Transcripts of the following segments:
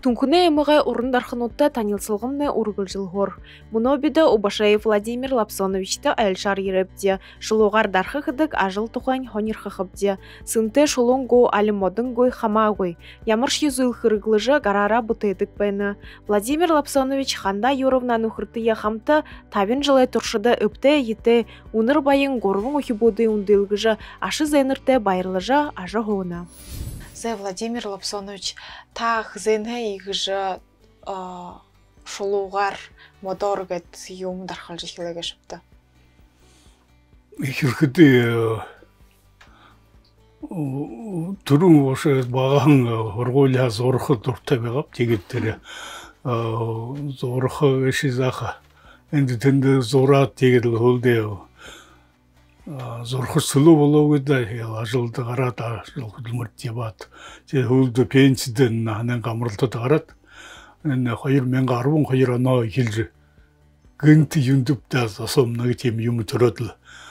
Тункуне эмыгай урын дарханутта танилсылгымны ургыл жылгор. Муно биде Убашаев Владимир Лапсоновичте айлшар ерепде. Шулугар дархыхыдык ажыл тухань хонирхыхыбде. Сынте шулунгу алимодынгуй хамагуй. Ямырш юзыл хырыглыжы гарара бутыдык бэна. Владимир Лапсонович ханда юровна нухыртыя хамты табин жылай туршыды өпте ете уныр байын горвың ухибуды ундылгыжы ашы зайнырте байырлыжы ажы хоуна. Владимир Лапсонович, тах зенhe игжа шулугар моторгет юм дархалжы хилеге шыпты. Хирхыты турун ошы бағаң орғойля зорқы дұртта беғап тегеттері зорқы іші зақы әнді тінді зорат тегеділ холде зорқы сұлу болу өді ажылды қарат ажылғы дүлмірт дебат холды пенсиден анан қамырылды қарат қайыр мен қаруын қайыр ана келжі гынты юндып да засомнағы тем юмы тұрыдылы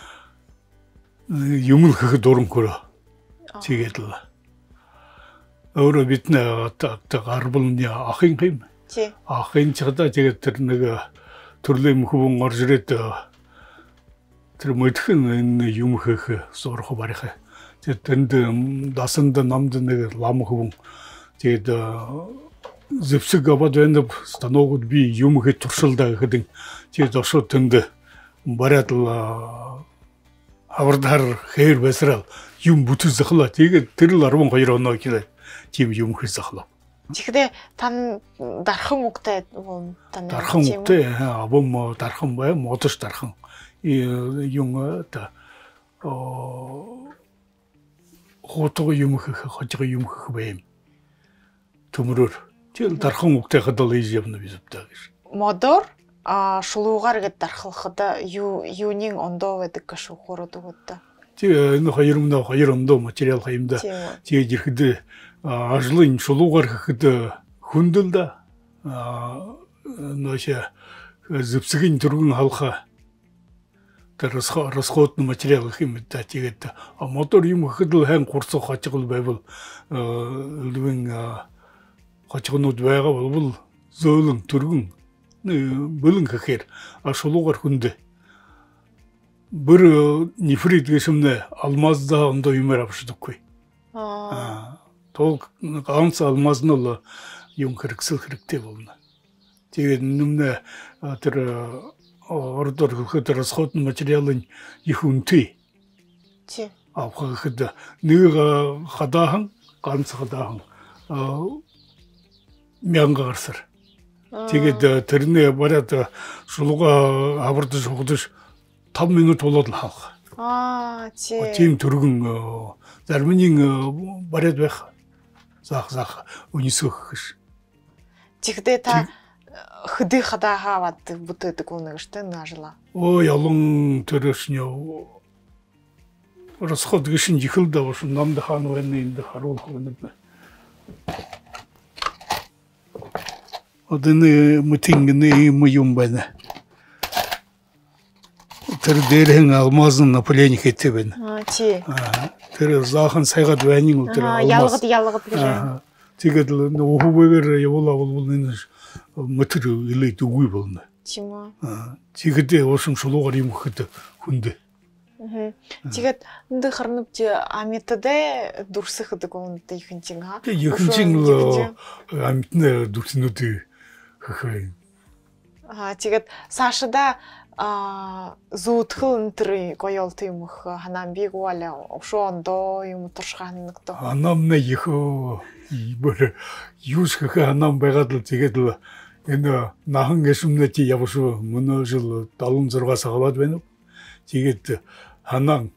юмыл қығы дорын көрі тегеділі өре бітіне аттақты қарбылын ақын қайым ақын чықта тегеттерінігі түрлі мүхібін ғар жүретті Тірмөйтхін юмхығы зорғы барығы. Тәтінді дасынды намдыны ламықыбың. Тәді зіпсі ғабад өндіп станогыд бі юмхы тұршылдағы ғыдың. Тәді ошу түнді баратыл авырдар хейр бәсірал. Юм бұты зықыла. Тәді тіріл арбын қайрауына келі. Тем юмхы зықыла. Тәді тан дарқым ұқты болын? Дарқым ұқты, абым дарқым бай, мотыш дарқым. Юңа да хотығы юмхығы, хотығы юмхығы бәйім. Түмірір. Тел дарқын ұқтай қыдалы езебіні безіптағыр. Модор шулуғар кет дарқылқыда юнин ондо ведік кашу қорыды ғытта? Те қайырымда материал қайымда. Те жерхіді ажылын шулуғар қыды хүнділді. Зіпсігін тұрғын халқа расходный материал химитта тегетті. А мотор юм хыдыл хэн курсы хачығыл бәйбіл. Үлдігін хачығын өтбәйға бұл зөйлің, түргін, білін кәкер. Ашылуғар күнді. Бір нефрит кешімді алмазда онда юмер апшыдық қой. Тол қансы алмазын олы юм кіріксіл кірікте болына. Тегетін нүмді ордор хыты расходный материалын ихунты. Апқа хыты ныға қадағын, қансы қадағын мянға қарсыр. Тегеді түріне барады шылуға абырды жоғдыш там минут оладыл халқы. Тем түргін зәрмінен барады бәқ. Зақ, өнесі қыш. Тегді та хыды хадаға ватты бұты тікуынығышты нажыла? Ой, алың түрішіне расход кешін жихылда башын намды хану әнейінді харол қылынып. Одыны мүтінгіні мұйым бәні. Түрі дәрің алмазын наполеник етті бәні. Түрі зағын сайға дуәнің ұлтыры алмаз. Ялғыд Тегеділі оғы бәгер ола бұл мүтірі үлейті өй болны. Тегеде осым шылуғар ем күті күнді. Тегед үнді қырынып те аметіде дұрсы қыды көңінді екіншің, ға? Екіншің аметіне дұрсын өті қықайын. Тегед сашыда зуытқыл үнтірі қойылты еміх ханам бек уәлі шондо емі тұршғанынықты. Анамна ехо бір юз қықы анам байғадыл тегеділі. Енді нағын кешімді те ябышы мұны жыл далын зырға сағалады бәніп. Тегедді анам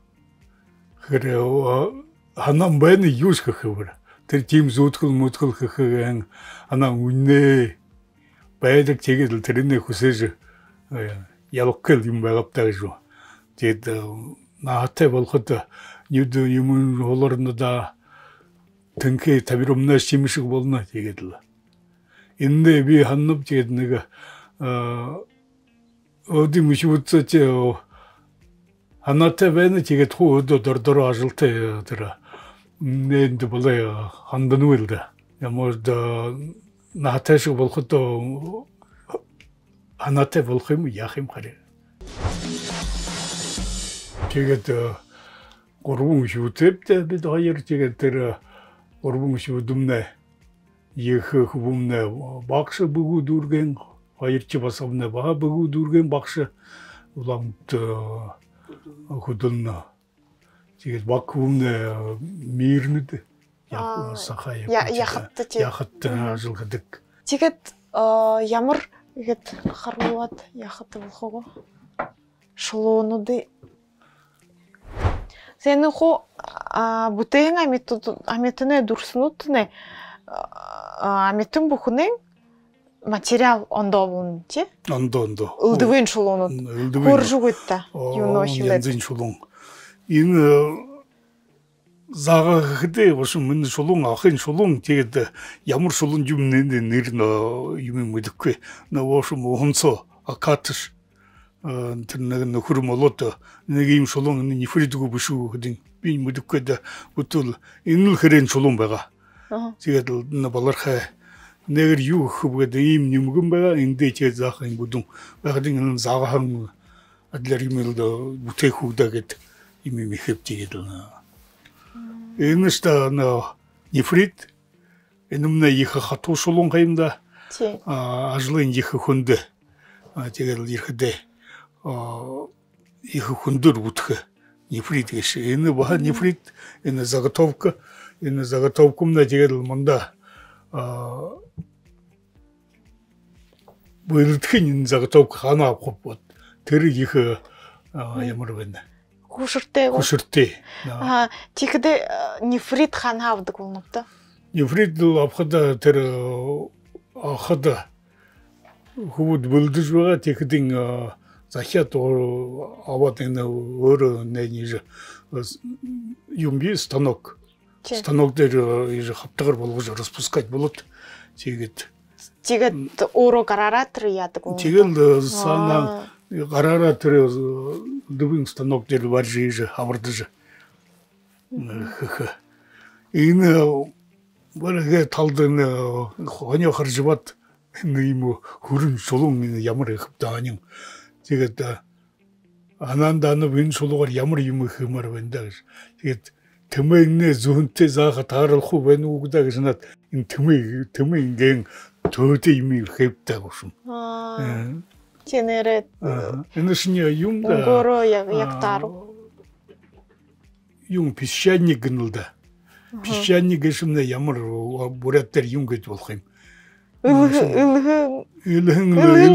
бәні юз қықы бір. Тір тем зуытқыл мұтқыл қықы анам үнне бәйдік тегеділ түріне күсежі ялыққыл ем байғаптағы жу. Тегеді нағаттай болқыды нюді емін оларыны да тінке табиромна шемішік болына тегеділі. Енді бі ханнып тегедінігі ödü müşübütse anlattı beni ki tuğdu durduru ajıltı tıra. Neydi böyle handını vildi. Ama da 나타시 볼것도 하나때 볼거면 야힘 가래. 제가 또 고르봉 슈트때 비도 하여 제가 또 고르봉 슈dum네 예흐 후붐네 박스 부구 두르겐 하여치 басаб네 바 부구 두르겐 박스 улам худолна. Тэгээд баг хүмнэ мирнэд яг сахаа яхад ажилладаг. Тэгээд ямар ихэд харуулад яхад болох уу? Шулуунуудын Сэнэ хо бүтээн амьтны дүрснүүд нэ амьтан бүхнээ материал ондоовун чи? Ондоо. Үлдвэн шулуунууд. Хуржугүйтэй. Юуно хилээд. Янзын шулуун. Энэ зага хэдэ ошин мен шулуун ахын шулуун тэгээд ямар шулуун юм нэр юм мэдэхгүй. Нөөшм хонцоо акатш тэр нэг нөхөр молот нэг юм шулуун нифридгүй бишүү гэдэг би мэдэхгүй да бүтэл энэ л хэрэн шулуун байгаа. Тэгээд балархаа нэгэр юу хөвгөд ийм нэмгэн байгаа эндээ ч заахын бүдүн багын энэ заахан адлер юмэл бүтээх үгдэгэд юм ихэвчээд энэ ста нефрит энэмнэ их хатуу шулуун хаймда ажлын их хүнд тэгээд ирэхдээ их хүндөр бүтэх нефрит гэж энэ ба нефрит энэ заготовка на тэгээд манда Бэлтгэн заготовка хана авах тэр их ямар байна. Хөшөртэй. Тэгэхдээ нефрит хана авдаг болно та. Нефрит авахда тэр ахада хүүд бэлдэж байгаа тэгэхдээ захиат аваад энэ өөр нэг юм би станок дээр хавтагар болгож распускать болот Тэгээд өөрөө гарааратор яадаг уу? Тэгэл сана гарааратор дөвин станок дээр варжиж хавардаж. Энэ бараг талдын хонио харжбат юм хүрэн шулуун ямар их дааним. Тэгээд ананданы вин шулуугаар ямар юм их юмар байна да гэж. Тэгээд тэмээгнээ зүнтэй заахад таарах уу байна уу гэдэг санаад энэ тэмээгэн төдий юм хэвдэг юм. Чинэрэ энэ шинэ юм да. Горо яг таару. Юм песчаник гэнэл да. Песчаник гэшмнэ ямар бураттар юм гэж болох юм. Илхэн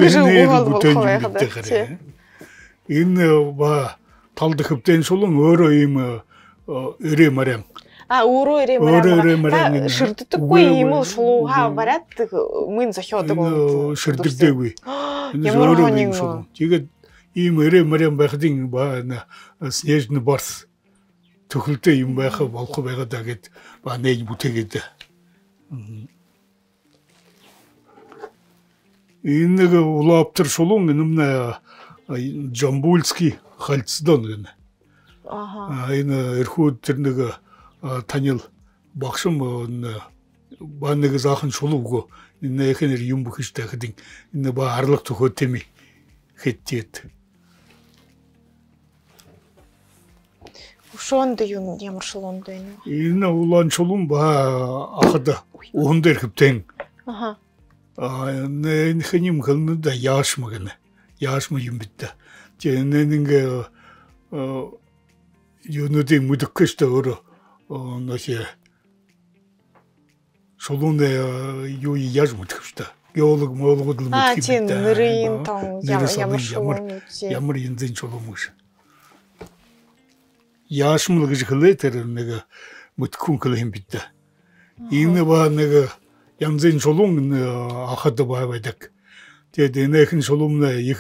энэ ба талд хөвтэн шулуун өөрөө юм өрөө марян. Өөрөө ирээ марян. Ширддэггүй юм уу шулуугаа бараад мөн зохиодог уу? Ширддэггүй. Ямар хоног шулуун. Тэгээд ийм өрөө марян байхдын ба снежный барс төхөлтэй юм байх болох байгаад гэд ба нэг бүтээгээд. Энэ нэг улаптар шулуун нэмнэ Жамбульский хальцдон гэнэ. Энэ эрхүүд тэр нэг танил багшим ба нэг захан шулууг энэ ихэнэр юм бүхэж тахад энэ ба харлах төхөө тэми хэттэт. Ушонд юм ямар шулуунд байна? Энэ улаан шулуун ба ахад уун дээр хөвтэн. Энэ хэним хэлнэ да яашма гэнэ. Яашма юм битэ. Тэ нэг юунуудыг мэдхгүй шүү дээ өөрөө нөхөө шулууны юу яаж мэдэх шүү дээ. Геолог моологод л мэдэх юм дээ. Нэрийн том ямар янзын шулуун гэж. Яашмал гэж хэлээ тэр нэг мэдхгүй юм битэ. Энэ ба нэг янзын шулуун ахад байдаг. Тэгээд энэхэн шулуун их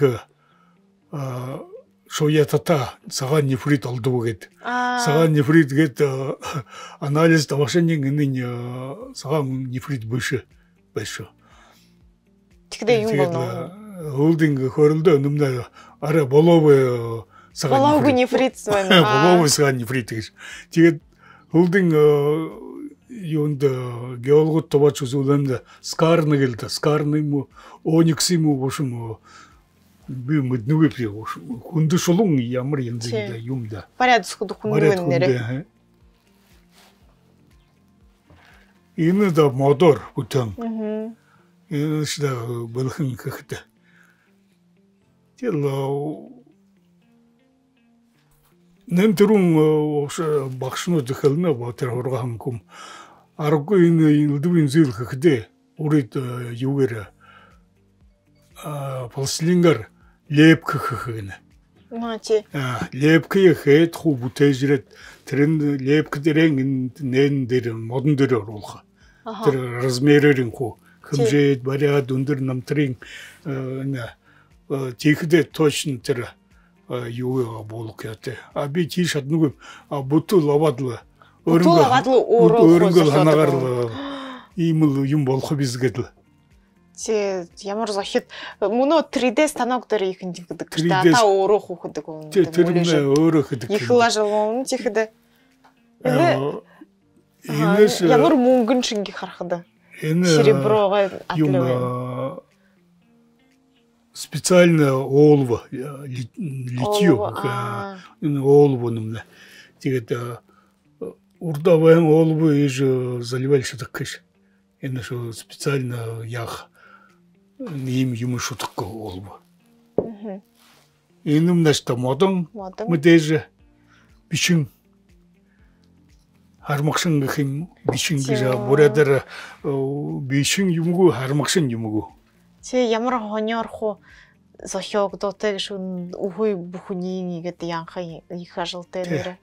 шоятата цагаан нефрит олдгоо гэд. Цагаан нефрит гэд анализ тавашны энэ цагаан нефрит биш байсан. Тэгдэ юм байна. Холдинг хөрөлдөө нэмнэ арай болов цагаан нефрит байна. Болов цагаан нефрит гэж. Тэгээд холдинг юнда геологот табач үзүүлэнд скарны гэлдэ скарны му оникси му бошмо би мэднүгэ би бошмо хүндэ шулун ямар янзында юмда порядок хүн нэрэ энэ да мотор бүтэн энэ шда бэлхэн гэхтэ тело нэмтрун багшнууд хэлнэ ботер хоргаханкум аргагүй энэ илдвийн зүйл гэхтэ урид юугэр полслингер лепк гэхгэнэ маачи лепк хэд ху бүтээжрэд тэрэн лепк дэрэн нэн дээр модон дээр оруулах тэр размерэрэн ху хэмжээд бариад өндөр намтрын тийхдэ точно тэр юу болох гэдэг. А би тийш шатнуг бүтэл аваадл өөрөнгө ханаагаар ийм л юм болох биз гэдэл. Чи ямар зохид мөнөө 3D станок дээр их гэдэг гэж та өөрөө хүүхэд юм. Тэр өөрөө хөдөг. Их лажлон чихдэ. Энэс ямар мөнгөн шинги харахад. Сереброгой атлевый. Специально олово, литье, олово нам. Тэгээд урдаван олово иж заливали что такое. Энэ что специально ях ним юм шутко олово. Энэ нашта модон мэдээж бичин хармагшин гэх юм бичин гэж бүрээр бичин юмгүй хармагшин юмгүй. Чи ямар хоньорхоо зохиогдоотэй гэж үгүй бүхний гэдэг янха их ажилтай нэрэ.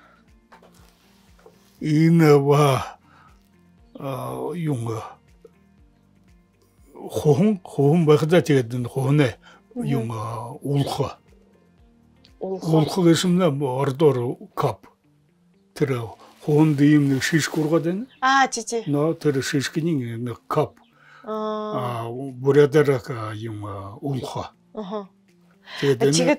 Энэ ва юм хохон багтаа тэгээд хонэ юм уулха. Уулха гэсэмнэ ордоор кап. Тэр хонд юм шиш гургаад байна. Чи. Но тэр шишкний кап. Бүрээр юм уулха. Тэгээд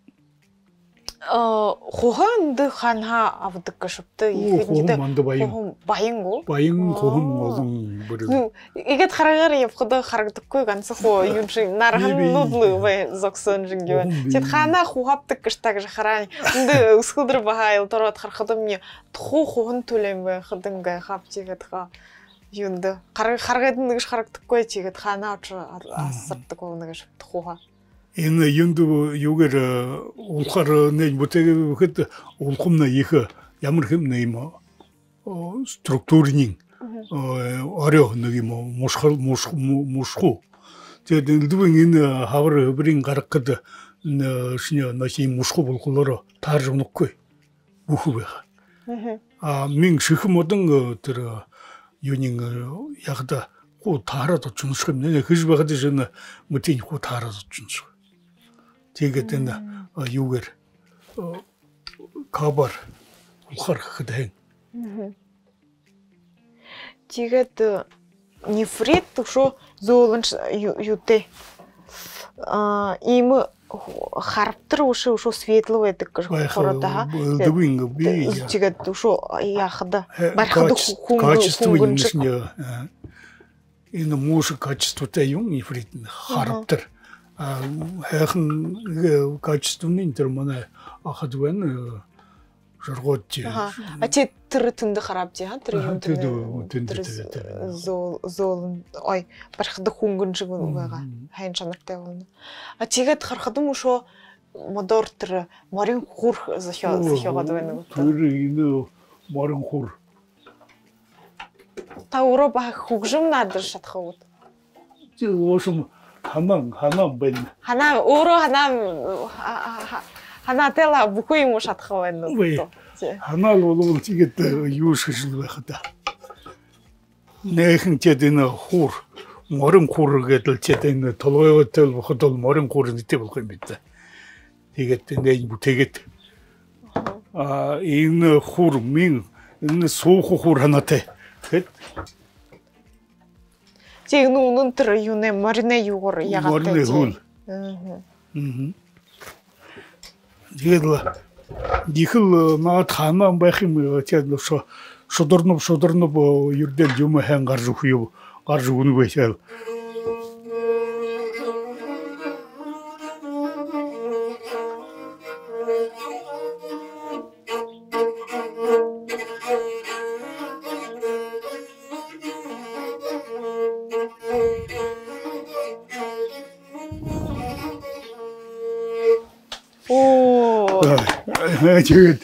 хохонд ханха авдаг гэшвтэй ихэдтэй баянгу хохон олон бүр игэд хараагаар явхад харагдахгүй ганцхан юм шиг нархан нудлуу бай зогсон жингээ тэд хана хухавдаг гэж таг хараа энд өсгөлдөр бахайл дороод харахад мне туху хохон түлэм бай хадэнгэ хавчигэд ха юунд харгаад нэгж харагдахгүй чигэд хана асардаг нэгж тухуха энэ юнду юугэр улхаар нэг бүтэгэхэд улхамна их ямар хэм нэм структурын орё нэг юм мушху тэгээд элдвэн энэ хавар хөврийн гаргахад шинэ наши мушху болохлоор таарж өнөхгүй бүхүү байх мин шихэн модон тэр юнин ягда хуу таарад очношгүй нэ хэж байгаад шинэ мөтийн хуу таарад очношгүй тэгээд энэ юугэр кабар ухаар гэхэд тэгээд нефрит шүү зөөлөн юутэй ийм харптар шүү светло байдаг гэж хороо тэгээд шүү яхад бархад хүн энэ муш качествотой юм нефрит харптар хайхан качественный термоны ахадвэн жаргодчи чи тэр түндэ харабжи тэр юм зол ой бархад хөнгөн шиг байгаа хайн чанартай болно тэгээд харахад юм шүү модор тэр морин хурх зохиогод байна тэр энэ морин хур та өөрөө баг хөгжим надар шатхаг чи оошм ханаа байна. Ханаа өөрөө ханаа тэла бүхий юм шатах байна. Ханаа бол тэгээд юу шишил байх та. Нэхэн тэд энэ хур морин хур гэдэл тэд энэ толгойготой боход бол морин хур нэтэй болох юм бид. Тэгээд нэг бүтэгээд энэ хур мин энэ суух хур ханаатай. Тэгэд чи үнэн тэр юунэ морине юугаар ягатай чи. Тэгээд дихэл наад ханаа байх юм тэгээд нөшө шодорнуп юрдел жумы хэн гаржу хуйу гаржу уну бейсел. 저기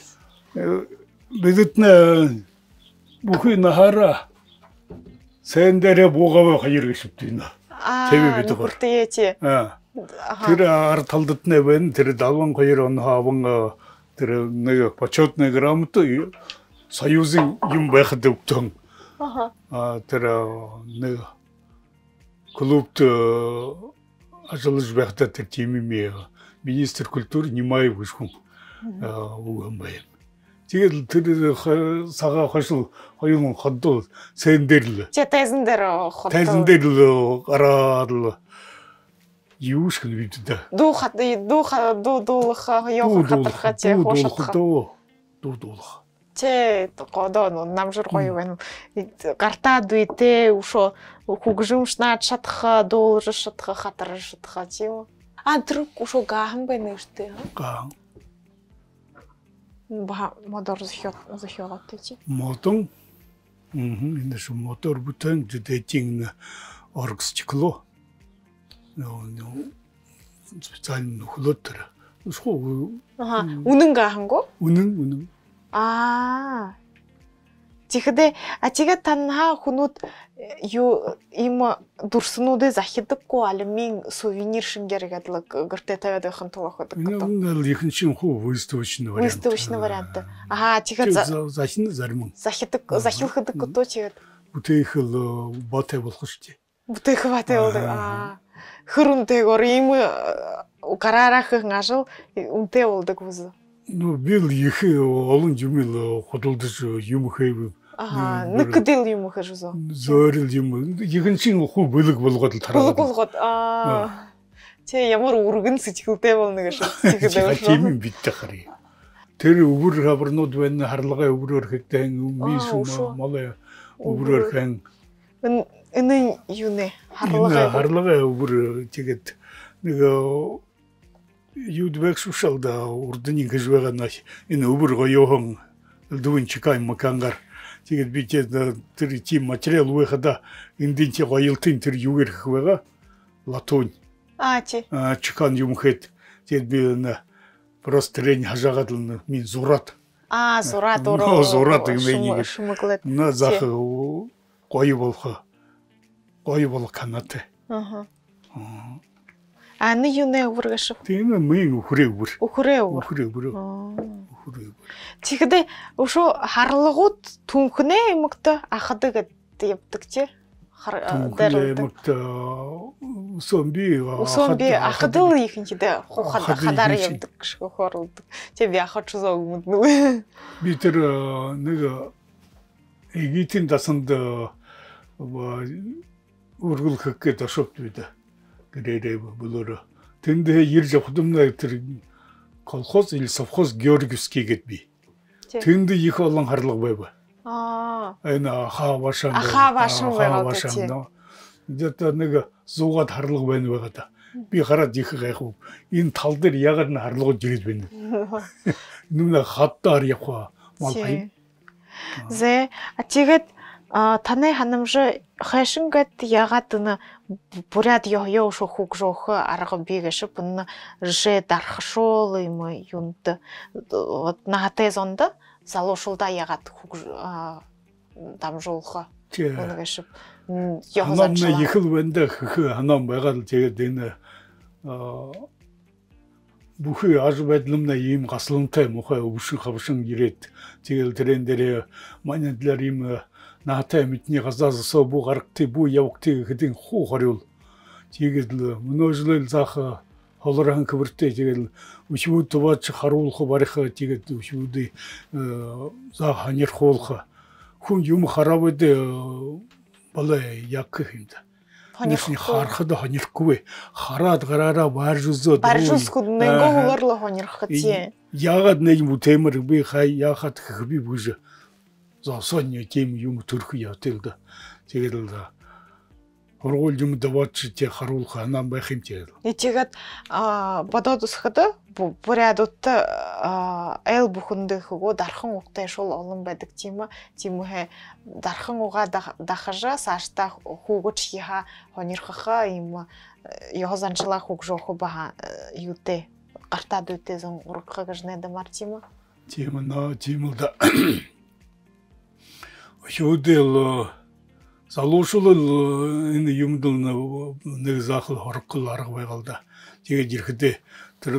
늦었나 무슨 나하라 센데레 뭐가 가지고 싶지나 재미비도 그렇대지 тэр ард талдтны бэн тэр 72 он хаван тэр нэг почетный грамоту союзын юм байхад өгтөн тэр нэг клубт ажиллаж байхдаа тэр тимми министр культуры Немаев гүшгүн үгэн байм. Тэгээд тэр сага хашил хоёрын ходдол сэндэрл. Тэзэндэр гараад юу шиг бидээ. Дуулах явахад чи хошотх. Дуулах. Че годоо намжир гоё байна. Гартаад үйтэй ушо хүгжимшнаад шатах, дуулж шатах, хатар шатах чи юу? Тэр ушо гахан байна штэ. Гахан. Мотор захиоготой чи. Мотон. Энэ шу мотор бүтэн дэдэтин оргсчкло. специально хөлөтөр. Үнэн гаахангүй? Үнэн. Тэгэхдээ ачигээ танаа хүнүүд юу им дурснуудыг захидаггүй алюмин сувенир шингээр гэдэг гэртээ тавиад байхын тулд байдаг. Энэ их чин выставочный вариант. Выставочный вариант. Тэгэхээр захилахдаг гэдэг чигээд бүтэйхэл ботой болох шүү дээ. Бүтэйх ботой болдог. Хөрөнтэйгөр им гараарахын ажил үнтэй болдог үз. Ну бил их олон жимэл хөдөлдөж юм хэв. Нэгдэл юм хэж үз. Зөөрөл юм. Ихэнх чинь хүү бөлөг болгоод тараад. Болгоод Тэ ямар үргэн сэтгэлтэй болно гэж сэтгэлээ. Тийм биттэй харъя. Тэр өвөр хаврнууд байна харлагаа өврөөр хэвтэн мис мала өврөөр хэн. Энэ юу нэ харлагаа өвөр тэгээд нэг юудвэг шушалда урдны гэж байгаа наш энэ өвөр гоёхон дүүн чикай макангар тэгээд би тэр тийм материал выхода эндинч гоёлтын тэр юу гэх байгаа латунь чикан юм хэд тэгээд би просто тренинг хажаагаад л min зурат зурат зурат юм нэг на зах гоё болох канате Аны юунэ өвөргөш. Тийм ми өхрөө. Тэгэхдээ өшөө харлагууд түнхнээ юмгт ахдаг явдаг чи. Усомби ахадл ихэнхдээ хадаар явдаг шиг хорлдог. Тэг би ахач зоо юмд нүг. Би тэр нэг эгитин дасанд үргэлжлэх гэдэг шопт бид. Гэрээ болоор тэндээ ирж явхдаа тэр колхоз или совхоз Георгиевский гэд би. Тэнд их олон харлага байв. Энэ хавашан байгаа. Где-то нэг зугаад харлага байна байгаа да. Би хараад их гайхав. Энэ тал дээр ягаад н харлагууд ирээд байна. Нүг хаттаар явах мал бай. Зэ ачигэд таны ханамж хайшингэд ягаад н буряд ёо шох хугжох арга бигэж бун жэ дархшул юм юнд наатай зонд залуушулда ягаад хуг дамжуулах нэгэж яхад ихэл бэндэ ханам байгаад тэгээд энэ бүхий аж байдлымна ийм гаслантай мохой өвшин хавшин ирээд тэгэл тэрэн дээр манайдлаар ийм наатай мэдний газаасаа бу гаргтыг бу явгтыг хэдин хуу хорюул тэгээд л мөнөөжлөл заах холорхан квэртэй тэгээд өшүүд туваач харуулах барих тэгээд өшүүдээ заах ханирхуулах хүн юм харавд балай яг хэмд ханирхны харахад ханирхгүй хараад гараараа баржулсод баржулсгод нэнгөө хууларлаа ханирхах тий ягаад нэг юм темэр би хай яхад би бүж соння тем юм төрх ятылда. Тэгээд л оргол юм даваач те харуулах анаа байх юм те. Тэгээд бодоод усхад бүрядутта эл бүхэндэх өгөө дархан угтай шул олон байдаг тийм ээ дархан угаа дахажа саашта хүүгөч хиха хонирхаха юм ёхозанчлаа хүүг жоохо баха юуте гартад үтэ зон ургах гэж нэдэмар тийм на тимэлда шүүдэл залуушул энэ юмдал нэг заахал хоргол арга байгалда. Тэгээд ирэхдээ тэр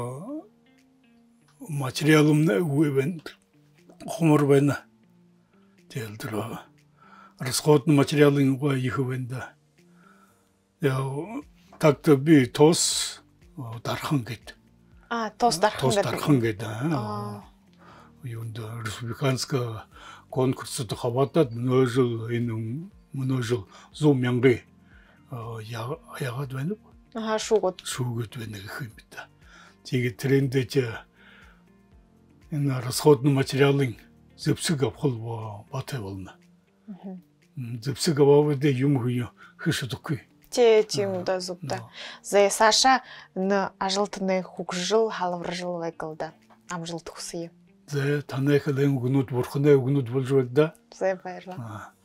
материалум үвэн хумар байна. Тэгээд тэр расходный материалын угаа их байна. Яа так-то би тос дархан гэд. Тос дархан гэд. Юунд республиканская конкурсд хаватад множил энэ множил 100 мянган яагаад байна вэ? Шүүгөд байна гэх юм бэ. Тэгээд трендэж энэ расходный материалын зэвсэг авах батай болно. Зэвсэг аваад юм хөшөдөхгүй. Тийм да зубта. За Саша н ажлтны хугжил халавржил байгалда. Амжилт хүсье. За танайхад энэ өгнүүд бурхны өгнүүд болж байна да. За баярлалаа.